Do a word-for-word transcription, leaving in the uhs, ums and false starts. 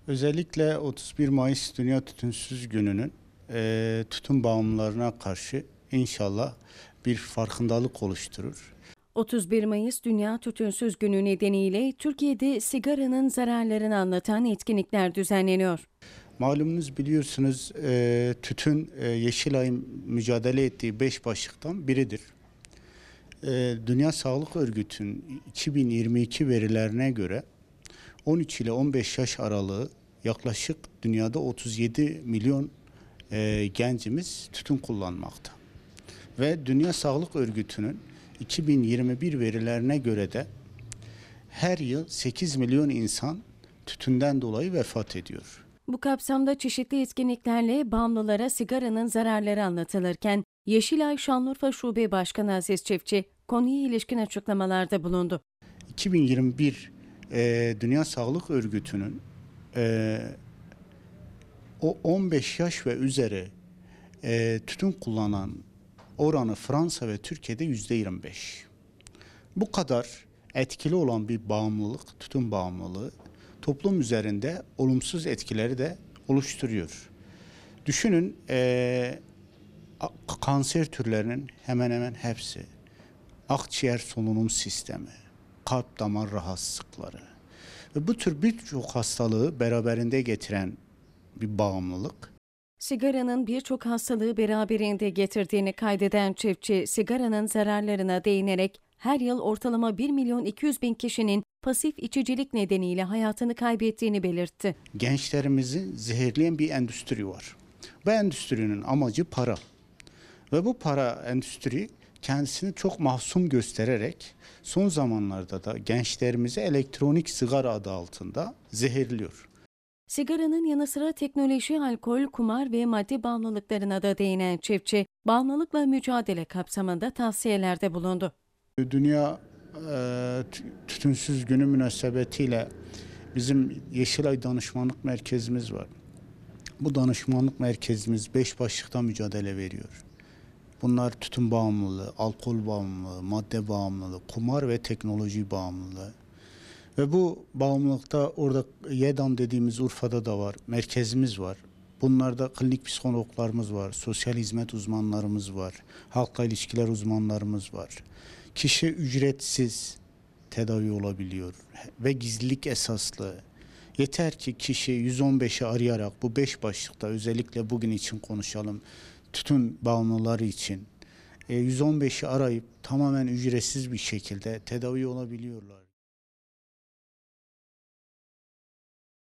Özellikle otuz bir Mayıs Dünya Tütünsüz Günü'nün e, tütün bağımlılarına karşı inşallah bir farkındalık oluşturur. otuz bir Mayıs Dünya Tütünsüz Günü nedeniyle Türkiye'de sigaranın zararlarını anlatan etkinlikler düzenleniyor. Malumunuz biliyorsunuz e, tütün e, Yeşilay'ın mücadele ettiği beş başlıktan biridir. E, Dünya Sağlık Örgütü'nün iki bin yirmi iki verilerine göre on üç ile on beş yaş aralığı yaklaşık dünyada otuz yedi milyon e, gencimiz tütün kullanmakta. Ve Dünya Sağlık Örgütü'nün iki bin yirmi bir verilerine göre de her yıl sekiz milyon insan tütünden dolayı vefat ediyor. Bu kapsamda çeşitli etkinliklerle bağımlılara sigaranın zararları anlatılırken Yeşilay Şanlıurfa Şube Başkanı Aziz Çiftçi konuya ilişkin açıklamalarda bulundu. iki bin yirmi bir e, Dünya Sağlık Örgütü'nün e, o on beş yaş ve üzeri e, tütün kullanan oranı Fransa ve Türkiye'de yüzde yirmi beş. Bu kadar etkili olan bir bağımlılık, tütün bağımlılığı toplum üzerinde olumsuz etkileri de oluşturuyor. Düşünün e, kanser türlerinin hemen hemen hepsi, akciğer solunum sistemi, kalp damar rahatsızlıkları ve bu tür birçok hastalığı beraberinde getiren bir bağımlılık. Sigaranın birçok hastalığı beraberinde getirdiğini kaydeden Çiftçi, sigaranın zararlarına değinerek her yıl ortalama bir milyon iki yüz bin kişinin pasif içicilik nedeniyle hayatını kaybettiğini belirtti. Gençlerimizi zehirleyen bir endüstri var. Bu endüstrinin amacı para. Ve bu para endüstri kendisini çok mahzun göstererek son zamanlarda da gençlerimizi elektronik sigara adı altında zehirliyor. Sigaranın yanı sıra teknoloji, alkol, kumar ve madde bağımlılıklarına da değinen Çiftçi, bağımlılıkla mücadele kapsamında tavsiyelerde bulundu. Dünya e, Tütünsüz Günü münasebetiyle bizim Yeşilay Danışmanlık Merkezimiz var. Bu danışmanlık merkezimiz beş başlıkta mücadele veriyor. Bunlar tütün bağımlılığı, alkol bağımlılığı, madde bağımlılığı, kumar ve teknoloji bağımlılığı. Ve bu bağımlılıkta orada YEDAM dediğimiz Urfa'da da var, merkezimiz var. Bunlarda klinik psikologlarımız var, sosyal hizmet uzmanlarımız var, halkla ilişkiler uzmanlarımız var. Kişi ücretsiz tedavi olabiliyor ve gizlilik esaslı. Yeter ki kişi yüz on beşi arayarak bu beş başlıkta özellikle bugün için konuşalım. Tütün bağımlıları için yüz on beşi arayıp tamamen ücretsiz bir şekilde tedavi olabiliyorlar.